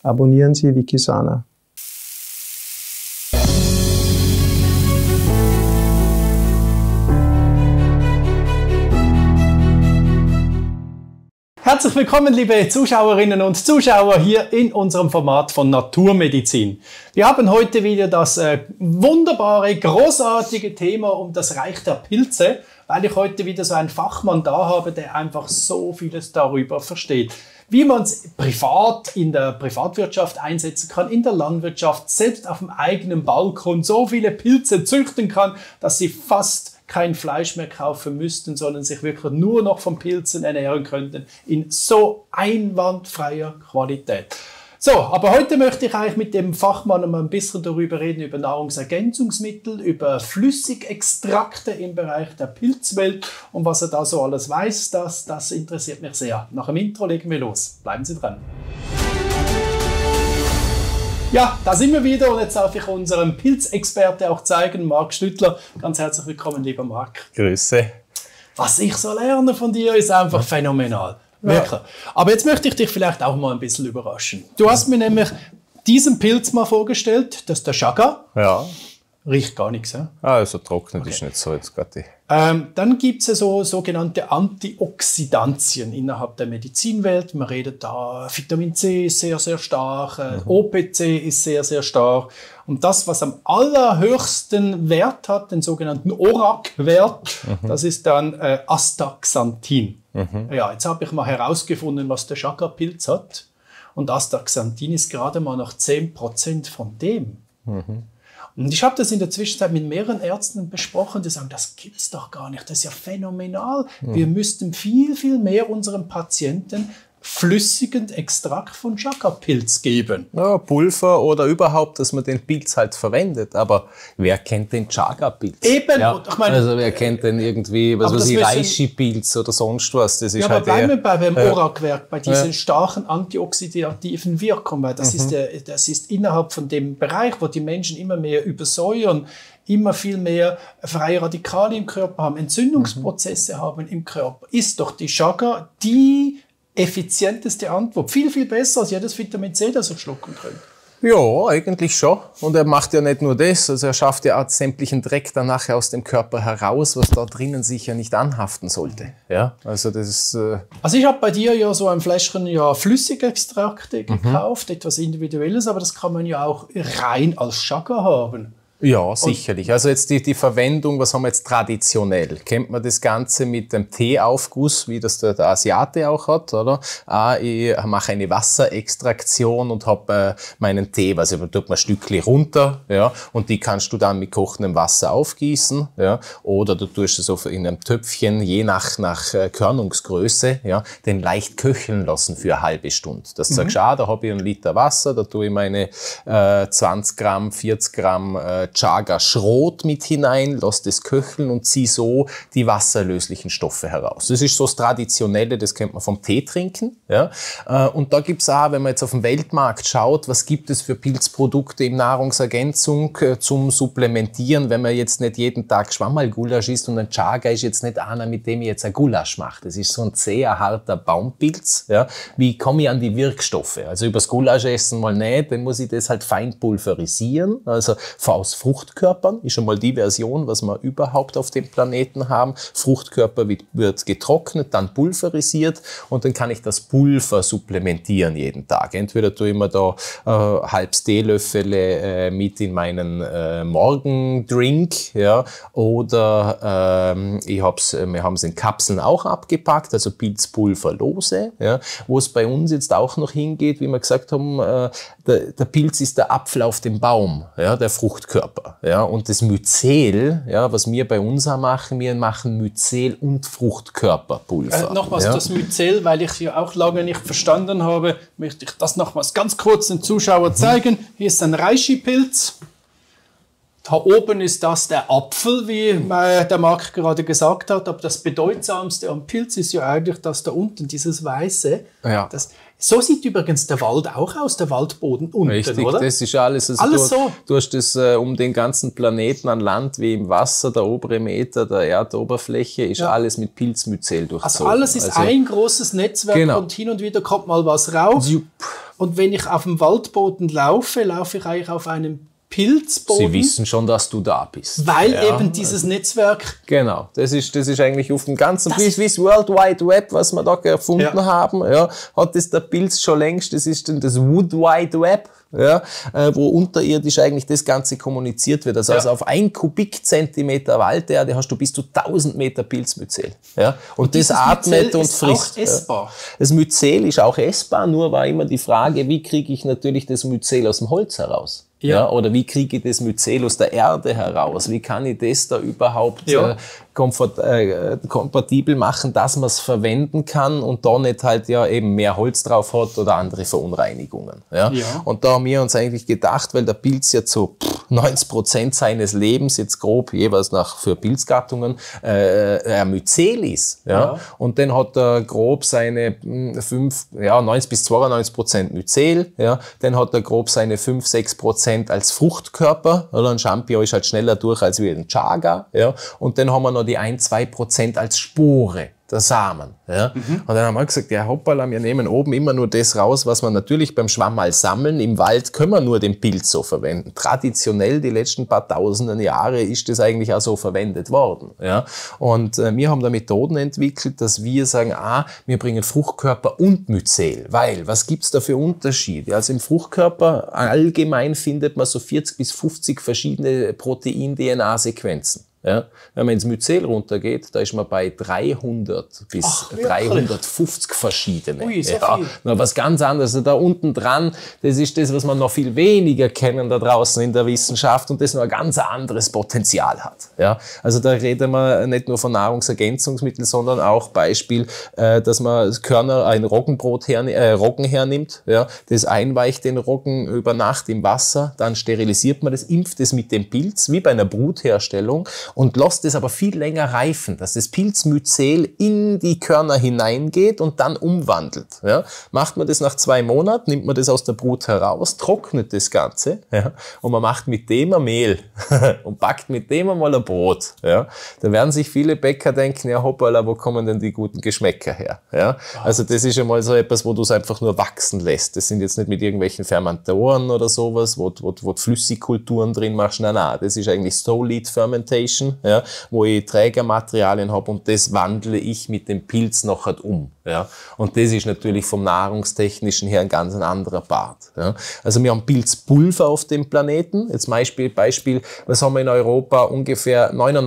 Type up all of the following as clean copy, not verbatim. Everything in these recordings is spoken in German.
Abonnieren Sie Wikisana. Herzlich willkommen, liebe Zuschauerinnen und Zuschauer, hier in unserem Format von Naturmedizin. Wir haben heute wieder das wunderbare, großartige Thema um das Reich der Pilze, weil ich heute wieder so einen Fachmann da habe, der einfach so vieles darüber versteht. Wie man es privat in der Privatwirtschaft einsetzen kann, in der Landwirtschaft, selbst auf dem eigenen Balkon so viele Pilze züchten kann, dass sie fast kein Fleisch mehr kaufen müssten, sondern sich wirklich nur noch von Pilzen ernähren könnten, in so einwandfreier Qualität. So, aber heute möchte ich eigentlich mit dem Fachmann mal ein bisschen darüber reden, über Nahrungsergänzungsmittel, über Flüssigextrakte im Bereich der Pilzwelt und was er da so alles weiß, das interessiert mich sehr. Nach dem Intro legen wir los. Bleiben Sie dran. Ja, da sind wir wieder und jetzt darf ich unseren Pilzexperte auch zeigen, Marc Stüttler. Ganz herzlich willkommen, lieber Marc. Grüße. Was ich so lerne von dir, ist einfach phänomenal. Wirklich. Ja. Aber jetzt möchte ich dich vielleicht auch mal ein bisschen überraschen. Du hast mir nämlich diesen Pilz mal vorgestellt, das ist der Chaga. Ja. Riecht gar nichts, ja? Also trocknet ist nicht so jetzt gerade. Dann gibt es ja so sogenannte Antioxidantien innerhalb der Medizinwelt. Man redet da, Vitamin C ist sehr, sehr stark, OPC ist sehr, sehr stark. Und das, was am allerhöchsten Wert hat, den sogenannten ORAC-Wert, das ist dann Astaxanthin. Ja, jetzt habe ich mal herausgefunden, was der Chaga-Pilz hat. Und Astaxanthin ist gerade mal noch 10% von dem. Und ich habe das in der Zwischenzeit mit mehreren Ärzten besprochen, die sagen, das gibt's doch gar nicht, das ist ja phänomenal. Wir müssten viel, viel mehr unseren Patienten flüssigen Extrakt von Chaga-Pilz geben. Ja, Pulver oder überhaupt, dass man den Pilz halt verwendet. Aber wer kennt den Chaga-Pilz? Eben. Ja, ich meine, also wer kennt denn irgendwie, was weiß ich, Reishi-Pilz oder sonst was? Das ist ja, halt aber bleiben wir beim ORAC-Wert, bei diesen starken antioxidativen Wirkungen, weil das ist innerhalb von dem Bereich, wo die Menschen immer mehr übersäuern, immer viel mehr freie Radikale im Körper haben, Entzündungsprozesse haben im Körper, ist doch die Chaga die effizienteste Antwort. Viel, viel besser als jedes Vitamin C, das er schlucken könnte. Ja, eigentlich schon. Und er macht ja nicht nur das, also er schafft ja auch sämtlichen Dreck dann nachher aus dem Körper heraus, was da drinnen sich ja nicht anhaften sollte. Ja, also das ist... Also ich habe bei dir ja so ein Fläschchen Flüssigextrakte gekauft, etwas Individuelles, aber das kann man ja auch rein als Chaga haben. Ja, sicherlich. Also jetzt die Verwendung, was haben wir jetzt traditionell? Kennt man das Ganze mit dem Teeaufguss, wie das der Asiate auch hat, oder? Ich mache eine Wasserextraktion und habe meinen Tee, also da tut man ein Stückchen runter, ja, und die kannst du dann mit kochendem Wasser aufgießen, ja, oder du tust es so in einem Töpfchen, je nach Körnungsgröße, ja, den leicht köcheln lassen für eine halbe Stunde. Das sagst du, da habe ich 1 Liter Wasser, da tue ich meine 20 Gramm, 40 Gramm Chaga-Schrot mit hinein, lass das köcheln und zieh so die wasserlöslichen Stoffe heraus. Das ist so das Traditionelle, das kennt man vom Tee trinken. Ja? Und da gibt's auch, wenn man jetzt auf den Weltmarkt schaut, was gibt es für Pilzprodukte im Nahrungsergänzung zum Supplementieren, wenn man jetzt nicht jeden Tag Schwammerl-Gulasch isst und ein Chaga ist jetzt nicht einer, mit dem ich jetzt ein Gulasch mache. Das ist so ein sehr harter Baumpilz. Ja? Wie komme ich an die Wirkstoffe? Also übers Gulasch essen mal nicht, dann muss ich das halt fein pulverisieren, also aus Fruchtkörpern, ist schon mal die Version, was wir überhaupt auf dem Planeten haben. Fruchtkörper wird getrocknet, dann pulverisiert und dann kann ich das Pulver supplementieren jeden Tag. Entweder tue ich mir da halbes Teelöffel mit in meinen Morgendrink, ja, oder wir haben es in Kapseln auch abgepackt, also Pilzpulver lose, ja, wo es bei uns jetzt auch noch hingeht, wie wir gesagt haben, der Pilz ist der Apfel auf dem Baum, ja, der Fruchtkörper. Ja, und das Myzel, ja, was wir bei uns auch machen, wir machen Myzel und Fruchtkörperpulver. Nochmals das Myzel, weil ich es ja auch lange nicht verstanden habe, möchte ich das nochmals ganz kurz den Zuschauern zeigen. Hier ist ein Reishi-Pilz. Da oben ist das der Apfel, wie der Marc gerade gesagt hat. Aber das Bedeutsamste am Pilz ist ja eigentlich, dass da unten dieses Weiße, ja. So sieht übrigens der Wald auch aus, der Waldboden unten, richtig, oder? Das ist alles. Also alles so. Du hast das um den ganzen Planeten an Land wie im Wasser, der obere Meter der Erdoberfläche ist alles mit Pilzmyzel durchzogen. Also alles ist ein großes Netzwerk, genau. Und hin und wieder kommt mal was raus. Und wenn ich auf dem Waldboden laufe, laufe ich eigentlich auf einem Pilzboden. Sie wissen schon, dass du da bist. Weil eben dieses Netzwerk... Genau, das ist eigentlich auf dem ganzen, wie das World Wide Web, was wir da erfunden haben, ja, hat das der Pilz schon längst, das ist dann das Wood Wide Web, ja, wo unterirdisch eigentlich das Ganze kommuniziert wird. Also auf 1 Kubikzentimeter Walderde hast du bis zu 1000 Meter Pilzmyzel. Ja, und das atmet und frisst. Auch essbar. Das Myzel ist auch essbar, nur war immer die Frage, wie kriege ich natürlich das Myzel aus dem Holz heraus? Ja, oder wie kriege ich das Myzel aus der Erde heraus? Wie kann ich das da überhaupt kompatibel machen, dass man es verwenden kann und da nicht halt ja eben mehr Holz drauf hat oder andere Verunreinigungen. Ja? Und da haben wir uns eigentlich gedacht, weil der Pilz ja zu 90% seines Lebens jetzt grob jeweils für Pilzgattungen Myzel ist. Ja? Und dann hat er grob seine 90 bis 92% Myzel. Ja? Dann hat er grob seine 5-6% als Fruchtkörper, oder ein Champignon ist halt schneller durch als wie ein Chaga, ja, und dann haben wir noch die 1-2% als Spore, der Samen, ja. Und dann haben wir gesagt, ja hoppala, wir nehmen oben immer nur das raus, was wir natürlich beim Schwammerl sammeln, im Wald können wir nur den Pilz so verwenden. Traditionell, die letzten paar tausenden Jahre, ist das eigentlich auch so verwendet worden, ja. Und wir haben da Methoden entwickelt, dass wir sagen, wir bringen Fruchtkörper und Myzel, weil, was gibt's da für Unterschiede? Also im Fruchtkörper allgemein findet man so 40 bis 50 verschiedene Protein-DNA-Sequenzen. Ja, wenn man ins Myzel runtergeht, da ist man bei 300 bis 350 verschiedene. Ui, so viel. Noch was ganz anderes. Also da unten dran, das ist das, was man noch viel weniger kennen da draußen in der Wissenschaft und das noch ein ganz anderes Potenzial hat. Ja, also da reden wir nicht nur von Nahrungsergänzungsmitteln, sondern auch Beispiel, dass man Körner, ein Roggenbrot Roggen hernimmt, ja, das einweicht den Roggen über Nacht im Wasser, dann sterilisiert man das, impft es mit dem Pilz, wie bei einer Brutherstellung, und lässt es aber viel länger reifen, dass das Pilzmyzel in die Körner hineingeht und dann umwandelt. Ja. Macht man das nach 2 Monaten, nimmt man das aus der Brut heraus, trocknet das Ganze, ja, und man macht mit dem ein Mehl und backt mit dem einmal ein Brot. Ja. Da werden sich viele Bäcker denken, ja hoppala, wo kommen denn die guten Geschmäcker her? Ja. Also das ist einmal so etwas, wo du es einfach nur wachsen lässt. Das sind jetzt nicht mit irgendwelchen Fermentoren oder sowas, wo du Flüssigkulturen drin machst. Nein, das ist eigentlich Solid Fermentation. Ja, wo ich Trägermaterialien habe und das wandle ich mit dem Pilz nachher um. Ja. Und das ist natürlich vom Nahrungstechnischen her ein ganz anderer Part. Ja. Also wir haben Pilzpulver auf dem Planeten. Jetzt Beispiel, was haben wir in Europa? Ungefähr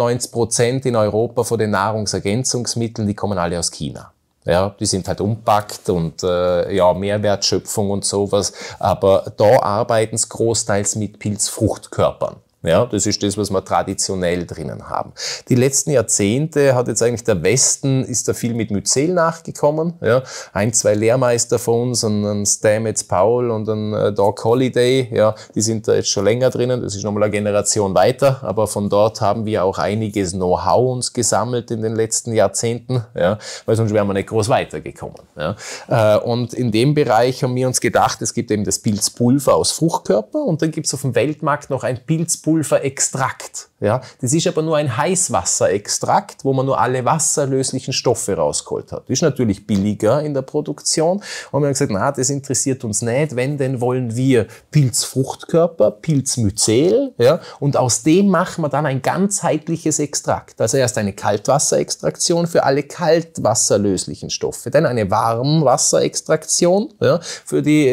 99% in Europa von den Nahrungsergänzungsmitteln, die kommen alle aus China. Ja, die sind halt umpackt und Mehrwertschöpfung und sowas. Aber da arbeiten es großteils mit Pilzfruchtkörpern. Ja, das ist das, was wir traditionell drinnen haben. Die letzten Jahrzehnte hat jetzt eigentlich der Westen, ist da viel mit Myzel nachgekommen. Ja, 1, 2 Lehrmeister von uns, ein Stamets Paul und ein Doc Holliday, ja, die sind da jetzt schon länger drinnen. Das ist nochmal eine Generation weiter, aber von dort haben wir auch einiges Know-how uns gesammelt in den letzten Jahrzehnten, ja, weil sonst wären wir nicht groß weitergekommen. Ja. Und in dem Bereich haben wir uns gedacht, es gibt eben das Pilzpulver aus Fruchtkörper und dann gibt es auf dem Weltmarkt noch ein Pilzpulverextrakt. Ja, das ist aber nur ein Heißwasserextrakt, wo man nur alle wasserlöslichen Stoffe rausgeholt hat. Das ist natürlich billiger in der Produktion. Und wir haben gesagt, das interessiert uns nicht. Wenn, denn wollen wir Pilzfruchtkörper, Pilzmyzel, ja, und aus dem machen wir dann ein ganzheitliches Extrakt. Also erst eine Kaltwasserextraktion für alle kaltwasserlöslichen Stoffe, dann eine Warmwasserextraktion, ja, für die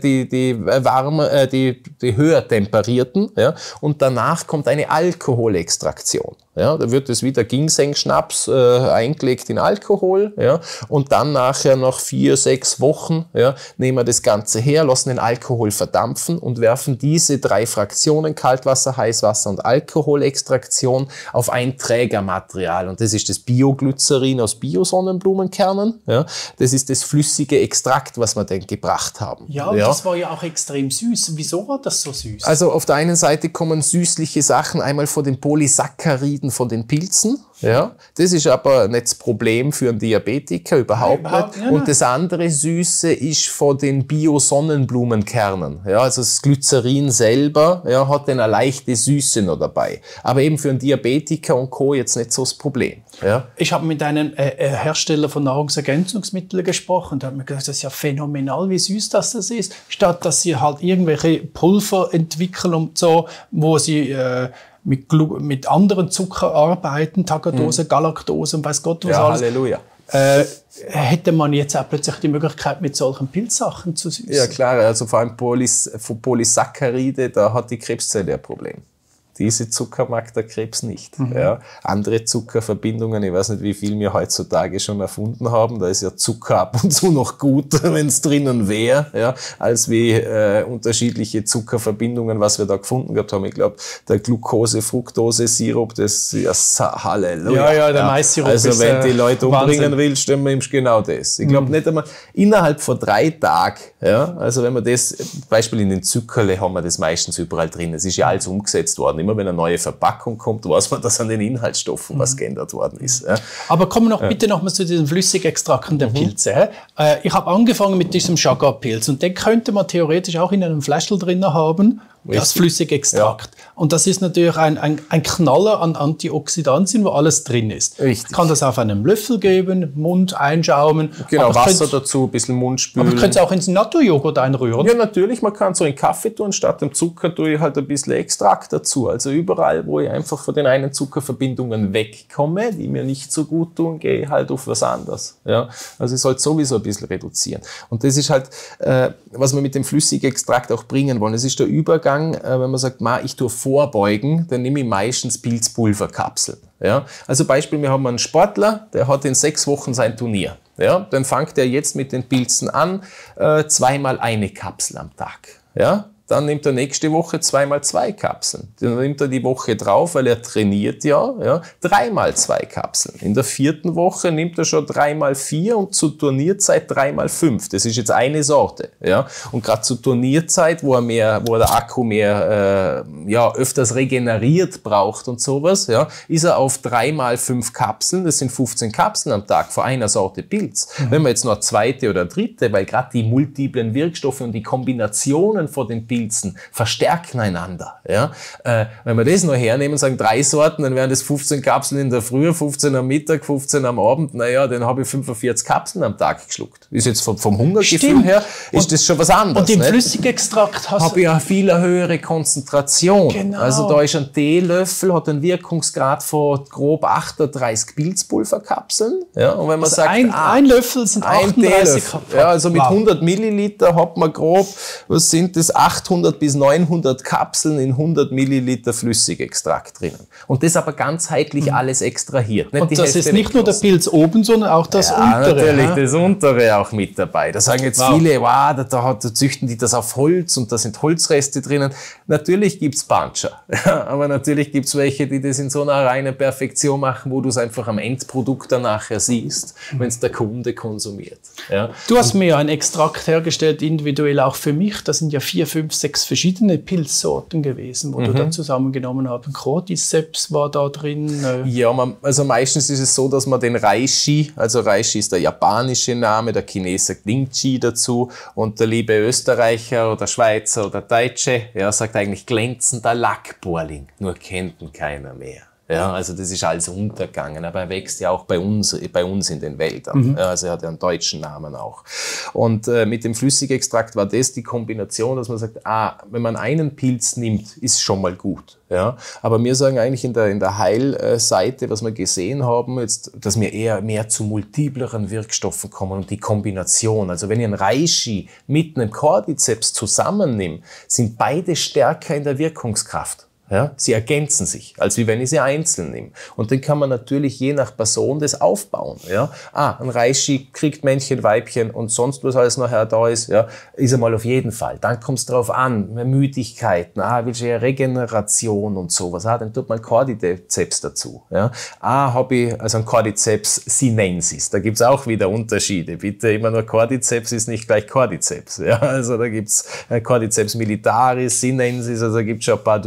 höher temperierten, ja, und danach kommt eine Alkoholextraktion. Ja, da wird es wieder Ginseng-Schnaps eingelegt in Alkohol, ja, und dann nachher nach 4-6 Wochen, ja, nehmen wir das Ganze her, lassen den Alkohol verdampfen und werfen diese 3 Fraktionen, Kaltwasser, Heißwasser und Alkoholextraktion, auf ein Trägermaterial. Und das ist das Bioglycerin aus Biosonnenblumenkernen. Ja, das ist das flüssige Extrakt, was wir denn gebracht haben. Ja, und das war ja auch extrem süß. Wieso war das so süß? Also auf der einen Seite kommen süßliche Sachen einmal von den Polysacchariden Bilden von den Pilzen. Ja, das ist aber nicht das Problem für einen Diabetiker, überhaupt nicht. Ja, und das andere Süße ist von den Bio-Sonnenblumenkernen. Ja, also das Glycerin selber, ja, hat dann eine leichte Süße noch dabei. Aber eben für einen Diabetiker und Co. jetzt nicht so das Problem. Ja. Ich habe mit einem Hersteller von Nahrungsergänzungsmitteln gesprochen. Da hat mir gesagt, das ist ja phänomenal, wie süß das ist. Statt dass sie halt irgendwelche Pulver entwickeln und so, wo sie mit anderen Zucker arbeiten, Tagatose, Galaktose und weiß Gott was alles. Halleluja. Hätte man jetzt auch plötzlich die Möglichkeit, mit solchen Pilzsachen zu süßen? Ja klar, also vor allem Polysaccharide, da hat die Krebszelle ein Problem. Diese Zucker mag der Krebs nicht. Ja. Andere Zuckerverbindungen, ich weiß nicht, wie viel wir heutzutage schon erfunden haben, da ist ja Zucker ab und zu noch gut, wenn es drinnen wäre, ja, als wie unterschiedliche Zuckerverbindungen, was wir da gefunden gehabt haben. Ich glaube, der Glucose-Fructose-Sirup, das ist ja Halleluja. Ja, der Mais-Sirup also ist wenn die Leute umbringen Wahnsinn. will, stimmen wir ihm genau das. Ich glaube nicht einmal, innerhalb von 3 Tagen, ja, also wenn man das, Beispiel in den Zuckerle haben wir das meistens überall drin, es ist ja alles umgesetzt worden. Immer wenn eine neue Verpackung kommt, weiß man, dass an den Inhaltsstoffen was geändert worden ist. Ja. Aber kommen wir bitte noch mal zu diesen Flüssigextrakten der Pilze. Ich habe angefangen mit diesem Chaga-Pilz und den könnte man theoretisch auch in einem Fläschchen drin haben, das Flüssigextrakt. Ja. Und das ist natürlich ein Knaller an Antioxidantien, wo alles drin ist. Richtig. Ich kann das auf einem Löffel geben, Mund einschaumen. Genau, Wasser dazu, ein bisschen Mund spülen. Aber ich könnte es auch ins Naturjoghurt einrühren. Ja, natürlich, man kann so in Kaffee tun, statt dem Zucker tue ich halt ein bisschen Extrakt dazu. Also überall, wo ich einfach von den einen Zuckerverbindungen wegkomme, die mir nicht so gut tun, gehe ich halt auf was anderes. Ja? Also ich sollte sowieso ein bisschen reduzieren. Und das ist halt, was wir mit dem Flüssigextrakt auch bringen wollen. Es ist der Übergang, wenn man sagt, ich tue vorbeugen, dann nehme ich meistens Pilzpulverkapseln. Ja? Also Beispiel, wir haben einen Sportler, der hat in 6 Wochen sein Turnier. Ja? Dann fängt er jetzt mit den Pilzen an, 2-mal eine Kapsel am Tag. Ja? Dann nimmt er nächste Woche 2-mal 2 Kapseln. Dann nimmt er die Woche drauf, weil er trainiert ja 3-mal 2 Kapseln. In der 4. Woche nimmt er schon 3-mal 4 und zur Turnierzeit 3-mal 5. Das ist jetzt eine Sorte. Ja? Und gerade zur Turnierzeit, wo der Akku mehr öfters regeneriert braucht und sowas, ja, ist er auf 3-mal 5 Kapseln. Das sind 15 Kapseln am Tag von einer Sorte Pilz. Wenn man jetzt noch 2. oder 3., weil gerade die multiplen Wirkstoffe und die Kombinationen von den Pilzen verstärken einander. Ja? Wenn wir das noch hernehmen und sagen 3 Sorten, dann wären das 15 Kapseln in der Früh, 15 am Mittag, 15 am Abend. Naja, dann habe ich 45 Kapseln am Tag geschluckt. Ist jetzt vom Hungergefühl her, ist das schon was anderes. Und im Flüssigextrakt habe ich ja viel eine höhere Konzentration. Genau. Also da ist ein Teelöffel, hat einen Wirkungsgrad von grob 38 Pilzpulverkapseln. Ja? Und wenn man also sagt, ein Löffel sind 38 Kapseln. Ja, also mit 100 Milliliter hat man grob, was sind das, 800 bis 900 Kapseln in 100 Milliliter Flüssigextrakt drinnen. Und das aber ganzheitlich alles extrahiert. Nicht und das ist nicht nur der Pilz oben, sondern auch das untere. Natürlich, das untere auch mit dabei. Da sagen jetzt viele, da züchten die das auf Holz und da sind Holzreste drinnen. Natürlich gibt's Puncher. Aber natürlich gibt's welche, die das in so einer reinen Perfektion machen, wo du es einfach am Endprodukt dann nachher siehst, wenn es der Kunde konsumiert. Ja. Du hast mir ein Extrakt hergestellt, individuell auch für mich. Das sind ja 4, 5, 6 verschiedene Pilzsorten gewesen, wo du da zusammengenommen hast. Cordyceps war da drin. Ja, also meistens ist es so, dass man den Reishi, also Reishi ist der japanische Name, der Chinese Lingqi dazu und der liebe Österreicher oder Schweizer oder Deutsche, sagt eigentlich glänzender Lackbohrling, nur kennt ihn keiner mehr. Ja, also das ist alles untergegangen, aber er wächst ja auch bei uns in den Wäldern. Also er hat ja einen deutschen Namen auch. Und mit dem Flüssigextrakt war das die Kombination, dass man sagt, wenn man einen Pilz nimmt, ist schon mal gut. Ja, aber wir sagen eigentlich in der Heilseite, was wir gesehen haben, jetzt, dass wir eher mehr zu multipleren Wirkstoffen kommen und die Kombination. Also wenn ich einen Reishi mit einem Cordyceps zusammennehme, sind beide stärker in der Wirkungskraft. Ja, sie ergänzen sich, als wie wenn ich sie einzeln nehme. Und dann kann man natürlich je nach Person das aufbauen. Ja? Ein Reishi kriegt Männchen, Weibchen und sonst was alles nachher da ist, ist einmal auf jeden Fall. Dann kommt es drauf an, Müdigkeiten, welche Regeneration und sowas. Dann tut man Cordyceps dazu. Ja? Habe ich also ein Cordyceps sinensis. Da gibt's auch wieder Unterschiede. Bitte immer nur Cordyceps ist nicht gleich Cordyceps. Ja? Also da gibt's Cordyceps militaris, sinensis, also da gibt's schon ein paar durch und das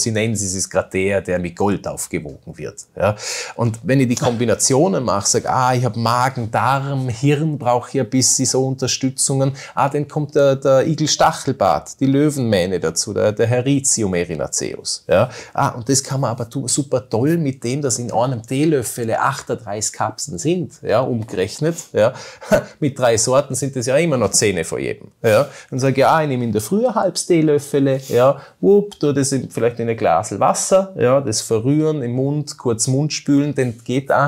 Sie nennen es gerade der mit Gold aufgewogen wird. Ja. Und wenn ich die Kombinationen mache, sage, ich habe Magen, Darm, Hirn, brauche ich ein bisschen so Unterstützungen, dann kommt der Igelstachelbart, die Löwenmähne dazu, der Heritium erinaceus. Ja. Und das kann man aber super toll mit dem, dass in einem Teelöffel 38 Kapseln sind, ja, umgerechnet. Ja. Mit 3 Sorten sind das ja immer noch 10 von jedem. Ja. Dann sage ich, ich nehme in der Früh ein halbes Teelöffel, ja, tue das vielleicht in ein Glas Wasser, ja, das verrühren im Mund, kurz Mund spülen, dann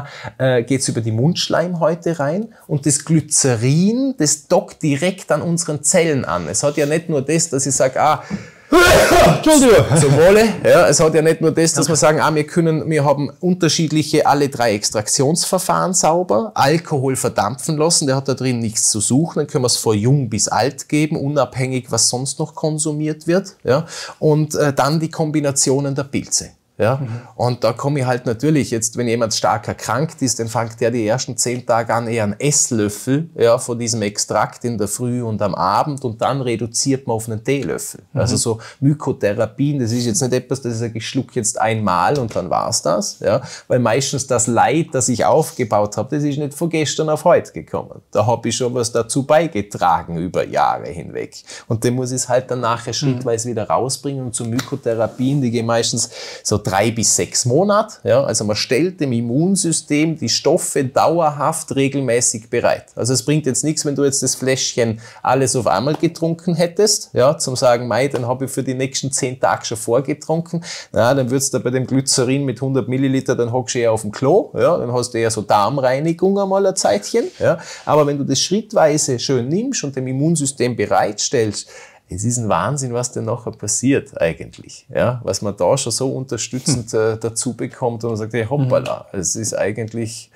geht's über die Mundschleimhäute rein und das Glycerin, das dockt direkt an unseren Zellen an. Es hat ja nicht nur das, dass ich sage, Entschuldigung. Zum Wohle. Ja, es hat ja nicht nur das, dass wir sagen, wir haben unterschiedliche, alle 3 Extraktionsverfahren sauber, Alkohol verdampfen lassen, der hat da drin nichts zu suchen, dann können wir es von jung bis alt geben, unabhängig, was sonst noch konsumiert wird. Ja, und dann die Kombinationen der Pilze. Ja, und da komme ich halt natürlich, jetzt, wenn jemand stark erkrankt ist, dann fängt der die ersten 10 Tage an, eher einen Esslöffel, ja, von diesem Extrakt in der Früh und am Abend und dann reduziert man auf einen Teelöffel. Also so Mykotherapien, das ist jetzt nicht etwas, das ich sage, ich schluck jetzt einmal und dann war's das, ja, weil meistens das Leid, das ich aufgebaut habe, das ist nicht von gestern auf heute gekommen. Da habe ich schon was dazu beigetragen über Jahre hinweg. Und dann muss ich es halt dann nachher schrittweise wieder rausbringen und zu Mykotherapien, die gehen meistens so 3 bis 6 Monate. Ja, also man stellt dem Immunsystem die Stoffe dauerhaft regelmäßig bereit. Also es bringt jetzt nichts, wenn du jetzt das Fläschchen alles auf einmal getrunken hättest, ja, zum sagen, dann habe ich für die nächsten 10 Tage schon vorgetrunken. Dann würdest du bei dem Glycerin mit 100 Milliliter, dann hockst du eher auf dem Klo, ja, dann hast du eher so Darmreinigung einmal ein Zeitchen. Ja. Aber wenn du das schrittweise schön nimmst und dem Immunsystem bereitstellst, es ist ein Wahnsinn, was denn nachher passiert eigentlich. Ja, was man da schon so unterstützend dazu bekommt und man sagt, hey, hoppala, es ist eigentlich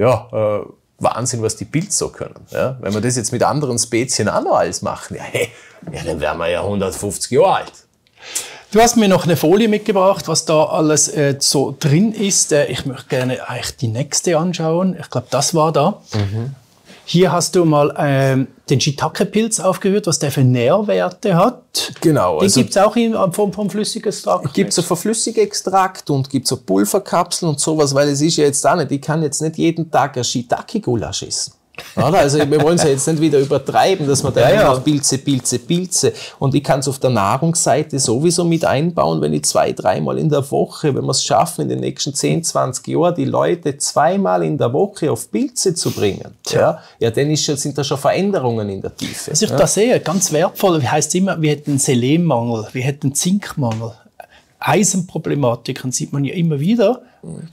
Wahnsinn, was die Pilze so können. Ja, wenn wir das jetzt mit anderen Spezien auch noch alles machen, dann wären wir ja 150 Jahre alt. Du hast mir noch eine Folie mitgebracht, was da alles so drin ist. Ich möchte gerne eigentlich die nächste anschauen. Ich glaube, das war da. Hier hast du mal den Shiitake-Pilz aufgeführt, was der für Nährwerte hat. Genau. Den gibt es auch in Form von Flüssigextrakt? Gibt es so Flüssigextrakt und gibt so Pulverkapseln und sowas, weil es ist ja jetzt auch nicht, ich kann jetzt nicht jeden Tag ein Shiitake-Gulasch essen. Oder? Also wir wollen es ja jetzt nicht wieder übertreiben, dass man da noch Pilze. Und ich kann es auf der Nahrungsseite sowieso mit einbauen, wenn ich 2-3 Mal in der Woche, wenn wir es schaffen, in den nächsten 10-20 Jahren die Leute 2 Mal in der Woche auf Pilze zu bringen. Ja, dann sind da schon Veränderungen in der Tiefe. Was ich da sehe, ganz wertvoll, heißt immer, wir hätten Selenmangel, wir hätten Zinkmangel. Eisenproblematiken sieht man ja immer wieder.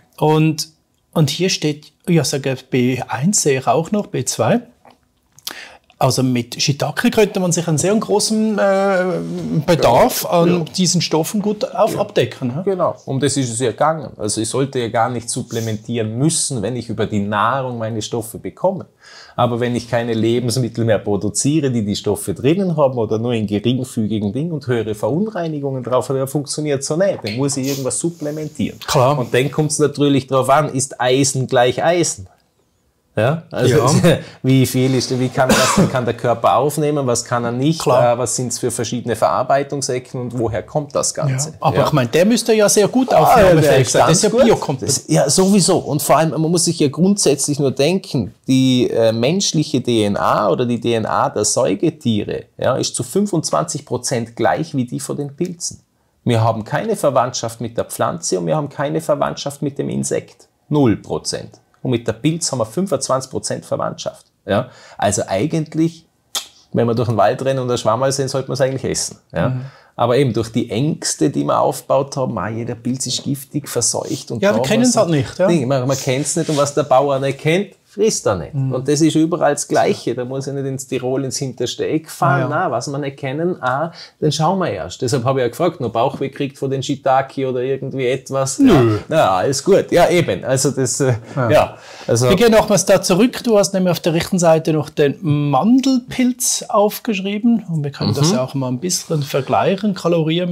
Und hier steht, ich sage B1 sehe ich auch noch, B2. Also mit Shiitake könnte man sich einen sehr großen Bedarf an diesen Stoffen gut abdecken. Ja? Genau, um das ist es ja gegangen. Also ich sollte ja gar nicht supplementieren müssen, wenn ich über die Nahrung meine Stoffe bekomme. Aber wenn ich keine Lebensmittel mehr produziere, die Stoffe drinnen haben oder nur in geringfügigen Dingen und höhere Verunreinigungen drauf haben, dann funktioniert so nicht. Dann muss ich irgendwas supplementieren. Klar. Und dann kommt es natürlich darauf an, ist Eisen gleich Eisen? Ja, also wie kann der Körper aufnehmen, was kann er nicht, was sind es für verschiedene Verarbeitungsecken und woher kommt das Ganze? Ja, aber ich meine, der müsste ja sehr gut aufnahmefähig sein, das ist ja biokompetent. Ja, sowieso. Und vor allem, man muss sich ja grundsätzlich nur denken, die menschliche DNA oder die DNA der Säugetiere ist zu 25% gleich wie die von den Pilzen. Wir haben keine Verwandtschaft mit der Pflanze und wir haben keine Verwandtschaft mit dem Insekt. 0%. Und mit der Pilz haben wir 25% Verwandtschaft. Ja? Also eigentlich, wenn wir durch den Wald rennen und ein Schwammerl sehen, sollte man es eigentlich essen. Ja? Aber eben durch die Ängste, die wir aufgebaut haben, jeder Pilz ist giftig, verseucht. Und wir kennen es halt nicht. Ja? Man kennt es nicht und was der Bauer nicht kennt, frisst er nicht. Und das ist überall das Gleiche. Da muss ich nicht ins Tirol ins hinterste Eck fahren. Was wir nicht kennen, dann schauen wir erst. Deshalb habe ich ja gefragt, noch Bauchweh kriegt von den Shiitake oder irgendwie etwas. Nö. Ja, alles gut. Ja, eben. Also das, Also wir gehen nochmals da zurück. Du hast nämlich auf der rechten Seite noch den Mandelpilz aufgeschrieben. Und wir können das auch mal ein bisschen vergleichen,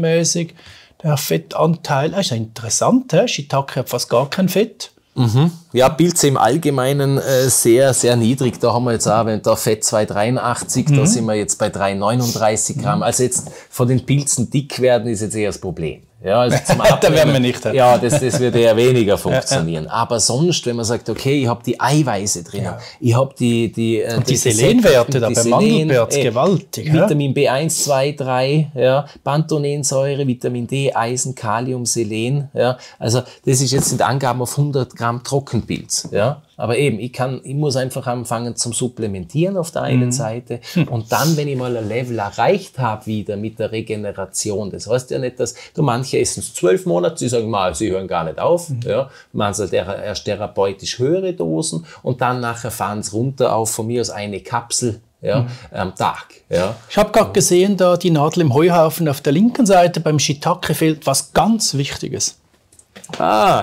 kalorienmäßig. Der Fettanteil ist ja interessant. Shiitake hat fast gar kein Fett. Ja, Pilze im Allgemeinen sehr, sehr niedrig. Da haben wir jetzt auch, wenn da Fett 283, da sind wir jetzt bei 339 Gramm. Also jetzt von den Pilzen dick werden ist jetzt eher das Problem. Ja, also zum da werden wir nicht. Ja, das wird eher weniger funktionieren. Aber sonst, wenn man sagt, okay, ich habe die Eiweiße drin, ich habe die Selenwerte da beim Mandelbeerz, gewaltig. Vitamin B1, 2, 3, ja, Panthenolsäure, Vitamin D, Eisen, Kalium, Selen. Ja, also das ist jetzt sind Angaben auf 100 Gramm Trockenpilz. Ja. Aber eben, ich muss einfach anfangen zum Supplementieren auf der einen Seite und dann, wenn ich mal ein Level erreicht habe wieder mit der Regeneration, das heißt ja nicht, dass manche essen es 12 Monate, sie sagen mal, sie hören gar nicht auf, ja, man halt erst therapeutisch höhere Dosen und dann nachher fahren es runter auf von mir aus eine Kapsel am Tag. Ja. Ich habe gerade gesehen, da die Nadel im Heuhaufen auf der linken Seite beim Shiitake fehlt was ganz Wichtiges. Ah,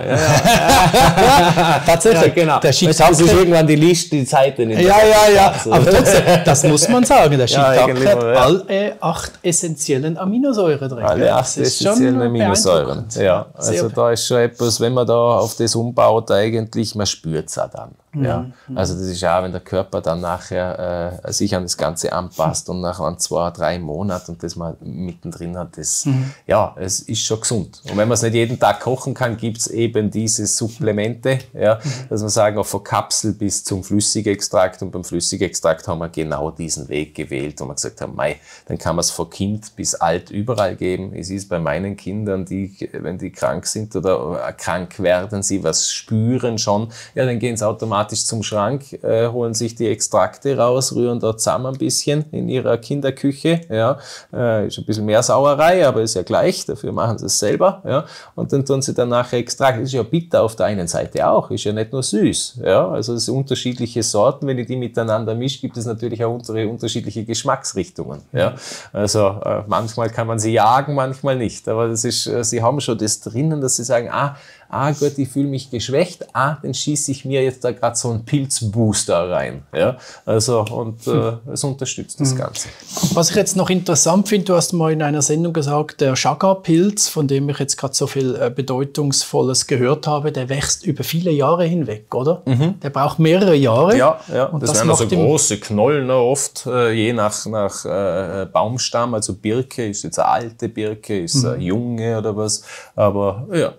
ja. Tatsächlich, ja, genau. Der Shiitake ist irgendwann die Seite. Ja. Aber trotzdem, das muss man sagen. Der Shiitake hat alle 8 essentiellen Aminosäuren drin. Alle 8 essentiellen Aminosäuren. Ja, also da ist schon etwas, wenn man da auf das umbaut, eigentlich, man spürt es auch dann. Ja, also das ist auch, wenn der Körper dann nachher sich an das Ganze anpasst und nach 2, 3 Monaten und das mal mittendrin hat, das, ja, es ist schon gesund. Und wenn man es nicht jeden Tag kochen kann, gibt es eben diese Supplemente, ja, dass man sagen, auch von Kapsel bis zum Flüssigextrakt und beim Flüssigextrakt haben wir genau diesen Weg gewählt, wo wir gesagt haben, mei, dann kann man es von Kind bis alt überall geben. Es ist bei meinen Kindern, wenn die krank sind oder krank werden, sie was spüren schon, ja, dann gehen sie automatisch zum Schrank, holen sich die Extrakte raus, rühren da zusammen ein bisschen in ihrer Kinderküche. Ja. Ist ein bisschen mehr Sauerei, aber ist ja gleich, dafür machen sie es selber. Ja. Und dann tun sie dann nachher Extrakt. Ist ja bitter auf der einen Seite auch, ist ja nicht nur süß. Ja. Also es sind unterschiedliche Sorten, wenn ich die miteinander mische, gibt es natürlich auch unterschiedliche Geschmacksrichtungen. Ja. Also manchmal kann man sie jagen, manchmal nicht. Aber das ist, sie haben schon das drinnen, dass sie sagen, gut, ich fühle mich geschwächt, dann schieße ich mir jetzt da gerade so einen Pilzbooster rein. Ja? Also, und es unterstützt das Ganze. Was ich jetzt noch interessant finde, du hast mal in einer Sendung gesagt, der Chaga-Pilz, von dem ich jetzt gerade so viel Bedeutungsvolles gehört habe, der wächst über viele Jahre hinweg, oder? Der braucht mehrere Jahre. Ja. Und das werden also große Knollen oft, je nach Baumstamm. Also Birke ist jetzt eine alte Birke, ist eine junge oder was. Aber ja.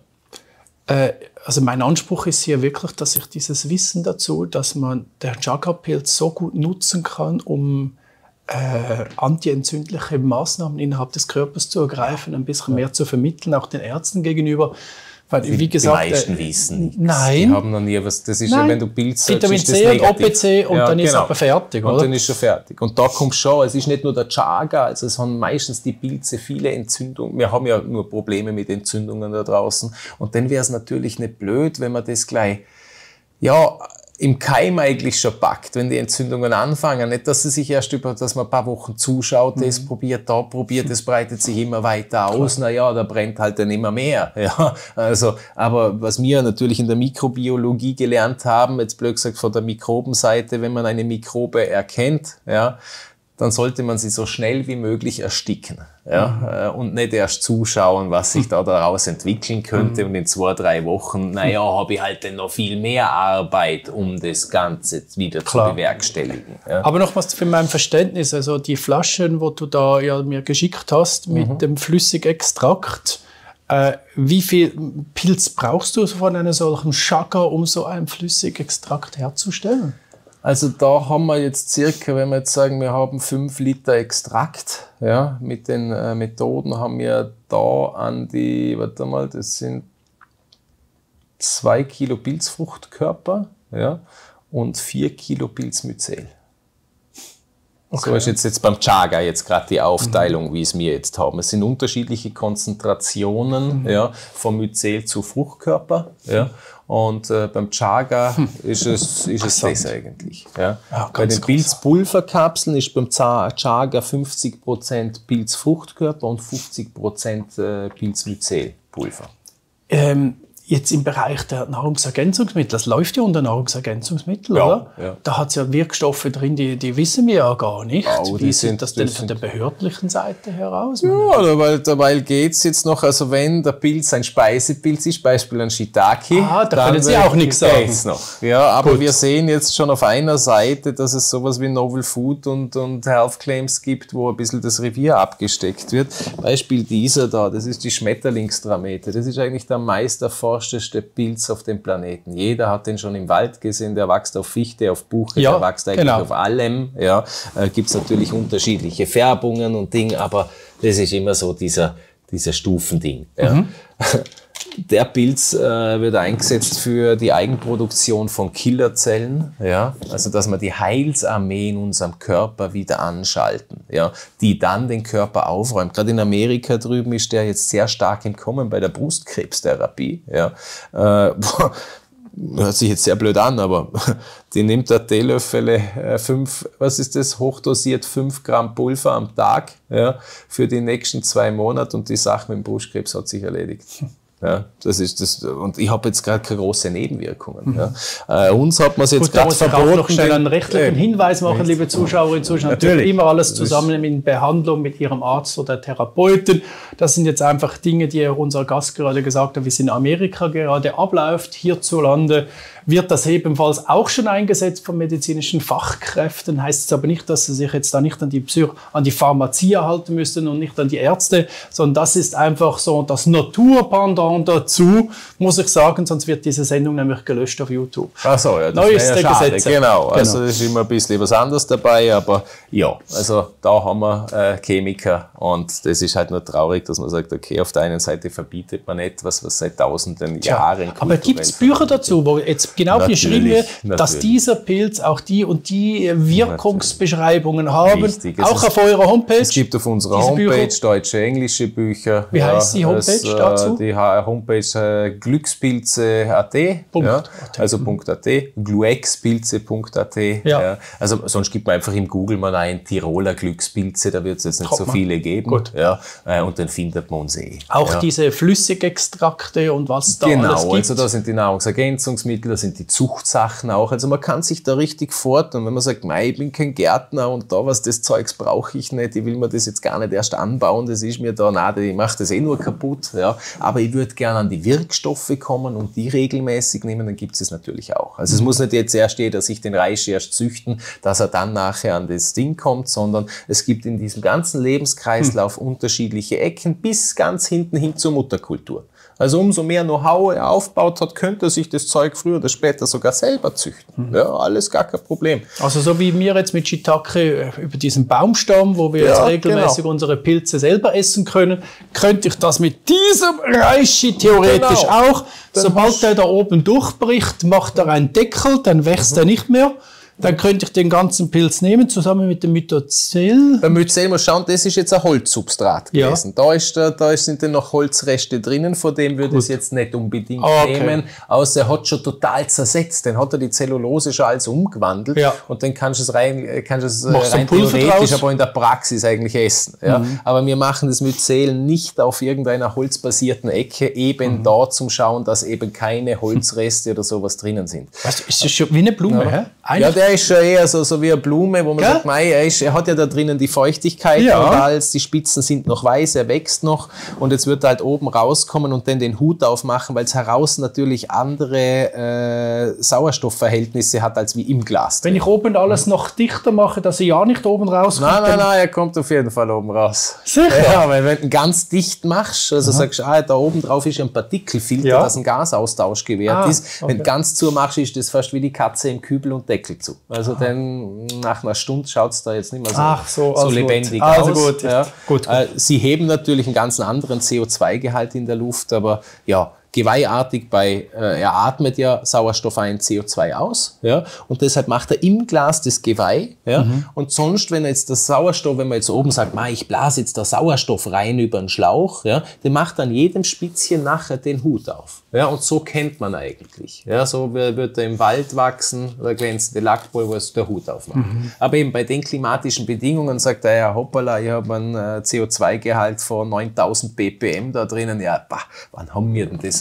Also mein Anspruch ist hier wirklich, dass ich dieses Wissen dazu, dass man den Chaga-Pilz so gut nutzen kann, um antientzündliche Maßnahmen innerhalb des Körpers zu ergreifen, ein bisschen mehr zu vermitteln, auch den Ärzten gegenüber. Weil, wie gesagt, die meisten wissen nichts. Nein. Die haben noch nie was. Das ist ja, wenn du Pilz sagst, Vitamin C und OPC und dann ist aber fertig, oder? Und dann ist schon fertig. Und da kommt schon, es ist nicht nur der Chaga, also es haben meistens die Pilze viele Entzündungen. Wir haben ja nur Probleme mit Entzündungen da draußen. Und dann wäre es natürlich nicht blöd, wenn man das gleich, im Keim eigentlich schon packt, wenn die Entzündungen anfangen. Nicht, dass sie sich erst dass man ein paar Wochen zuschaut, das probiert, das breitet sich immer weiter aus. Naja, da brennt halt dann immer mehr. Ja, also, aber was wir natürlich in der Mikrobiologie gelernt haben, jetzt blöd gesagt von der Mikrobenseite, wenn man eine Mikrobe erkennt, ja, dann sollte man sie so schnell wie möglich ersticken. Ja, und nicht erst zuschauen, was sich da daraus entwickeln könnte und in 2, 3 Wochen, habe ich halt dann noch viel mehr Arbeit, um das Ganze wieder zu bewerkstelligen. Ja. Aber noch was für mein Verständnis, also die Flaschen, wo du da mir geschickt hast mit dem Flüssigextrakt, wie viel Pilz brauchst du von einem solchen Chaga, um so ein Flüssigextrakt herzustellen? Also da haben wir jetzt circa, wenn wir jetzt sagen, wir haben 5 Liter Extrakt, ja, mit den Methoden haben wir da an die, das sind 2 Kilo Pilzfruchtkörper, ja, und 4 Kilo Pilzmycel. Okay. So ist jetzt beim Chaga jetzt gerade die Aufteilung, wie es wir jetzt haben. Es sind unterschiedliche Konzentrationen vom Mycel zu Fruchtkörper. Ja. Und beim Chaga ist es das eigentlich. Ja. Bei den Pilzpulverkapseln ist beim Chaga 50% Pilzfruchtkörper und 50% Pilzmycelpulver. jetzt im Bereich der Nahrungsergänzungsmittel, das läuft ja unter Nahrungsergänzungsmittel, Ja, oder? ja. Da hat es ja Wirkstoffe drin, die wissen wir ja gar nicht. Oh, Wie sieht das denn von der behördlichen Seite heraus? Ja, dabei geht's jetzt noch, also wenn der Pilz ein Speisepilz ist, Beispiel ein Shiitake, da können Sie auch nichts sagen. geht's noch. Ja, aber Gut. wir sehen jetzt schon auf einer Seite, dass es sowas wie Novel Food und Health Claims gibt, wo ein bisschen das Revier abgesteckt wird. Beispiel dieser da, das ist die Schmetterlingsdramete. Das ist eigentlich der meist erforschteste Pilz auf dem Planeten. Jeder hat den schon im Wald gesehen, der wächst auf Fichte, auf Buche, Ja, der wächst eigentlich genau. auf allem. Ja, gibt's natürlich unterschiedliche Färbungen und Dinge, aber das ist immer so dieser Stufending. Ja. Der Pilz wird eingesetzt für die Eigenproduktion von Killerzellen, ja, also dass wir die Heilsarmee in unserem Körper wieder anschalten, ja, die dann den Körper aufräumt. Gerade in Amerika drüben ist der jetzt sehr stark im Kommen bei der Brustkrebstherapie, ja. Hört sich jetzt sehr blöd an, aber die nimmt da Teelöffel 5 Gramm Pulver am Tag, ja, für die nächsten 2 Monate und die Sache mit dem Brustkrebs hat sich erledigt. Ja, das ist das, und ich habe jetzt gerade keine großen Nebenwirkungen. Ja. Uns hat man es jetzt gerade verboten. Ich auch noch schnell einen rechtlichen Hinweis machen, liebe Zuschauerinnen und Zuschauer. Natürlich immer alles zusammen in Behandlung mit Ihrem Arzt oder Therapeuten. Das sind jetzt einfach Dinge, die unser Gast gerade gesagt hat, wie es in Amerika gerade abläuft. Hierzulande wird das ebenfalls auch schon eingesetzt von medizinischen Fachkräften. Heißt es aber nicht, dass sie sich jetzt da nicht an die Pharmazie halten müssen und nicht an die Ärzte, sondern das ist einfach so das Naturpendant dazu, muss ich sagen, sonst wird diese Sendung nämlich gelöscht auf YouTube. Ach so, ja, das Neueste ja schade. Gesetze. Genau, also das ist immer ein bisschen was anderes dabei, aber ja, also da haben wir Chemiker und das ist halt nur traurig, dass man sagt, okay, auf der einen Seite verbietet man etwas, was seit tausenden Jahren aber gibt es Bücher dazu, wo jetzt genau beschrieben wird, dass dieser Pilz auch die und die Wirkungsbeschreibungen haben, Richtig. auch auf eurer Homepage? Es gibt auf unserer Homepage deutsche, englische Bücher. Wie heißt die Homepage dazu? Die Homepage glückspilze.at, ja, also .at, gluexpilze.at. Ja. Also sonst gibt man einfach im Google mal ein Tiroler Glückspilze, da wird es jetzt nicht so viele geben. Gut. Ja, und dann findet man uns eh. Auch diese Flüssigextrakte und was da alles gibt. Also da sind die Nahrungsergänzungsmittel, da sind die Zuchtsachen auch. Also man kann sich da richtig fort und wenn man sagt, mei, ich bin kein Gärtner und da was, das Zeugs brauche ich nicht, ich will mir das jetzt gar nicht erst anbauen, das ist mir da, ich mache das eh nur kaputt. Ja. Aber ich würde gerne an die Wirkstoffe kommen und die regelmäßig nehmen, dann gibt es natürlich auch. Also es muss nicht jetzt erst jeder sich den Reis erst züchten, dass er dann nachher an das Ding kommt, sondern es gibt in diesem ganzen Lebenskreislauf unterschiedliche Ecken bis ganz hinten hin zur Mutterkultur. Also umso mehr Know-how er aufbaut hat, könnte er sich das Zeug früher oder später sogar selber züchten. Ja, alles gar kein Problem. Also so wie wir jetzt mit Shiitake über diesen Baumstamm, wo wir jetzt regelmäßig unsere Pilze selber essen können, könnte ich das mit diesem Reishi theoretisch auch. Sobald der da oben durchbricht, macht er einen Deckel, dann wächst er nicht mehr. Dann könnte ich den ganzen Pilz nehmen, zusammen mit dem Mycel. Beim Mycel muss schauen, das ist jetzt ein Holzsubstrat gewesen. Da sind dann noch Holzreste drinnen, von dem würde ich es jetzt nicht unbedingt nehmen. Außer er hat schon total zersetzt. Dann hat er die Zellulose schon alles umgewandelt. Ja. Und dann kannst du es rein theoretisch, aber in der Praxis eigentlich essen. Ja. Aber wir machen das Mycel nicht auf irgendeiner holzbasierten Ecke, eben da zum Schauen, dass eben keine Holzreste oder sowas drinnen sind. Weißt du, ist das schon wie eine Blume, hä? Ja, der ist schon eher so wie eine Blume, wo man sagt, mei, er hat ja da drinnen die Feuchtigkeit und alles, die Spitzen sind noch weiß, er wächst noch und jetzt wird er halt oben rauskommen und dann den Hut aufmachen, weil es heraus natürlich andere Sauerstoffverhältnisse hat als wie im Glas. Wenn ich oben alles noch dichter mache, dass er ja nicht oben rauskommt? Nein, er kommt auf jeden Fall oben raus. Sicher? Ja, weil wenn du ihn ganz dicht machst, also sagst du, da oben drauf ist ein Partikelfilter, dass ein Gasaustausch gewährt ist. Wenn du ganz zu machst, ist das fast wie die Katze im Kübel und Deckel zu. Also dann nach einer Stunde schaut es da jetzt nicht mehr so lebendig aus. Also gut. Ja. Gut. Sie heben natürlich einen ganz anderen CO2-Gehalt in der Luft, aber ja, geweihartig er atmet ja Sauerstoff ein, CO2 aus, ja, und deshalb macht er im Glas das Geweih, ja, und sonst, wenn man jetzt oben sagt, ich blase jetzt da Sauerstoff rein über einen Schlauch, ja, der macht an jedem Spitzchen nachher den Hut auf, ja, und so kennt man eigentlich, ja, so wird er im Wald wachsen, der glänzende Lackpulver, wo es der Hut aufmacht. Aber eben bei den klimatischen Bedingungen sagt er, ja, hoppala, ich habe einen CO2-Gehalt von 9000 ppm da drinnen, ja, wann haben wir denn das?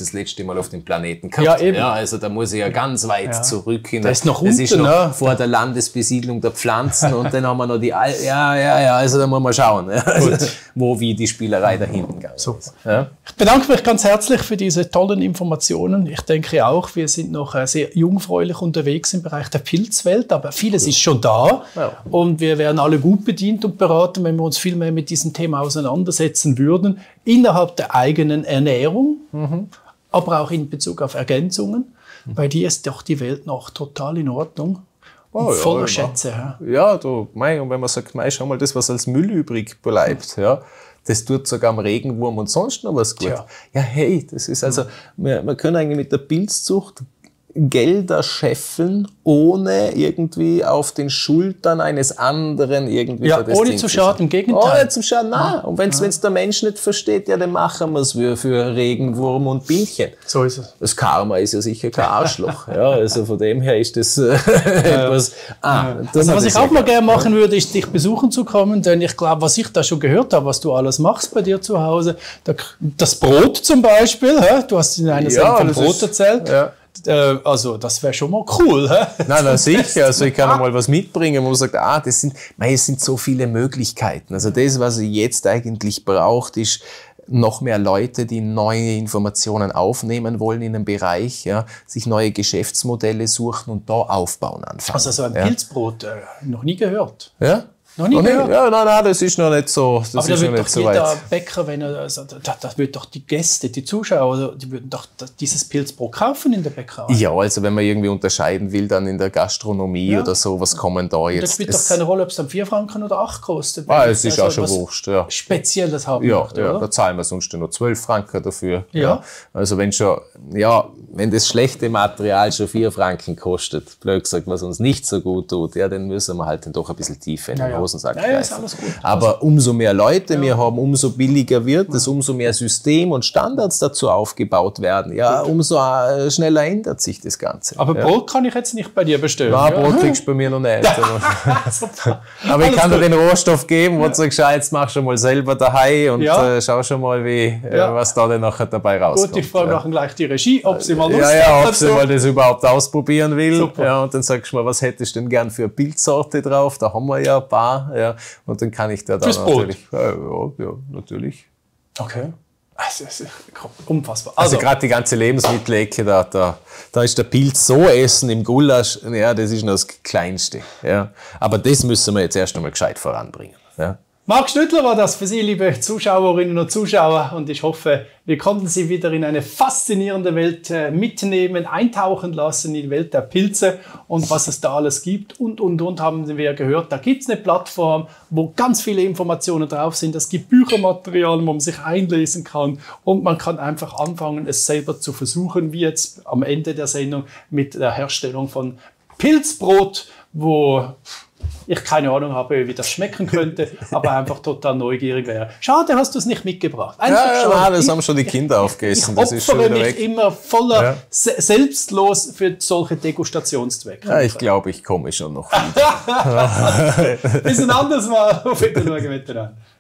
das letzte Mal auf dem Planeten gehabt. Ja, eben. Ja, also da muss ich ja ganz weit zurück hin. Das ist noch das unten, ist noch ne? vor der Landesbesiedlung der Pflanzen und dann haben wir noch die also da muss man schauen, also, wie die Spielerei da hinten gegangen ist. Ja? Ich bedanke mich ganz herzlich für diese tollen Informationen. Ich denke auch, wir sind noch sehr jungfräulich unterwegs im Bereich der Pilzwelt, aber vieles ist schon da und wir wären alle gut bedient und beraten, wenn wir uns viel mehr mit diesem Thema auseinandersetzen würden, innerhalb der eigenen Ernährung, aber auch in Bezug auf Ergänzungen. Bei dir ist doch die Welt noch total in Ordnung. Voller Schätze. Ja, und wenn man sagt, schau mal, das, was als Müll übrig bleibt, das tut sogar am Regenwurm und sonst noch was gut. Ja, hey, das ist also, wir können eigentlich mit der Pilzzucht Gelder scheffeln, ohne irgendwie auf den Schultern eines anderen irgendwie ohne zu schaden, im Gegenteil. Ohne zu schaden, nein. Und wenn's der Mensch nicht versteht, dann machen wir es für Regenwurm und Bienchen. So ist es. Das Karma ist ja sicher kein Arschloch. Also von dem her ist das etwas... Also was ich auch mal gerne machen würde, ist dich besuchen zu kommen, denn ich glaube, was ich da schon gehört habe, was du alles machst bei dir zu Hause, das Brot zum Beispiel, du hast in einer Sendung vom Brot erzählt. Ja. Also, das wäre schon mal cool. Nein, sicher. Also, ich kann noch mal was mitbringen, wo man sagt, es sind so viele Möglichkeiten. Also, das, was ich jetzt eigentlich braucht, ist noch mehr Leute, die neue Informationen aufnehmen wollen in einem Bereich, sich neue Geschäftsmodelle suchen und da aufbauen anfangen. Also, so ein Pilzbrot, noch nie gehört. Ja? Noch nie gehört? Ja, nein, das ist noch nicht so. Aber da wird doch jeder Bäcker, wenn er, das wird doch die Gäste, die Zuschauer, die würden doch dieses Pilzbrot kaufen in der Bäckerei. Ja, also wenn man irgendwie unterscheiden will, dann in der Gastronomie oder so, was kommen da jetzt? Das spielt doch keine Rolle, ob es dann 4 Franken oder 8 kostet. Es ist auch schon wurscht, ja. Spezielles haben möchte, oder? Da zahlen wir sonst nur 12 Franken dafür. Ja. Also wenn das schlechte Material schon 4 Franken kostet, blöd gesagt, was uns nicht so gut tut, dann müssen wir halt dann doch ein bisschen tiefer in den Hosensack greifen. Ist alles gut. Aber umso mehr Leute wir haben, umso billiger wird es, umso mehr System und Standards dazu aufgebaut werden, umso schneller ändert sich das Ganze. Aber Brot kann ich jetzt nicht bei dir bestellen. Nein, Brot kriegst du bei mir noch nicht. Aber ich kann dir den Rohstoff geben, wo du sagst, jetzt machst du mal selber daheim und schau schon mal, was da dann nachher dabei rauskommt. Gut, ich frage nachher gleich die Regie, ob sie mal Lust hat. Ob sie mal das überhaupt ausprobieren will. Super. Ja, und dann sagst du mal, was hättest du denn gern für eine Pilzsorte drauf? Da haben wir ja ein paar. Und dann kann ich da natürlich... Ja, natürlich. Okay. Das ist unfassbar. Also gerade die ganze Lebensmittelecke, da ist der Pilz so essen im Gulasch, das ist noch das Kleinste. Ja. Aber das müssen wir jetzt erst einmal gescheit voranbringen. Ja. Marc Stüttler war das für Sie, liebe Zuschauerinnen und Zuschauer, und ich hoffe, wir konnten Sie wieder in eine faszinierende Welt mitnehmen, eintauchen lassen in die Welt der Pilze und was es da alles gibt und haben wir gehört. Da gibt es eine Plattform, wo ganz viele Informationen drauf sind. Es gibt Büchermaterial, wo man sich einlesen kann und man kann einfach anfangen, es selber zu versuchen, wie jetzt am Ende der Sendung mit der Herstellung von Pilzbrot, wo ich keine Ahnung habe, wie das schmecken könnte, aber einfach total neugierig wäre. Schade, hast du es nicht mitgebracht. Das haben schon die Kinder aufgegessen. Ich opfere mich immer voller selbstlos für solche Degustationszwecke. Ja, ich glaube, ich komme schon noch. Bis ein anderes Mal. Auf Wiedersehen miteinander.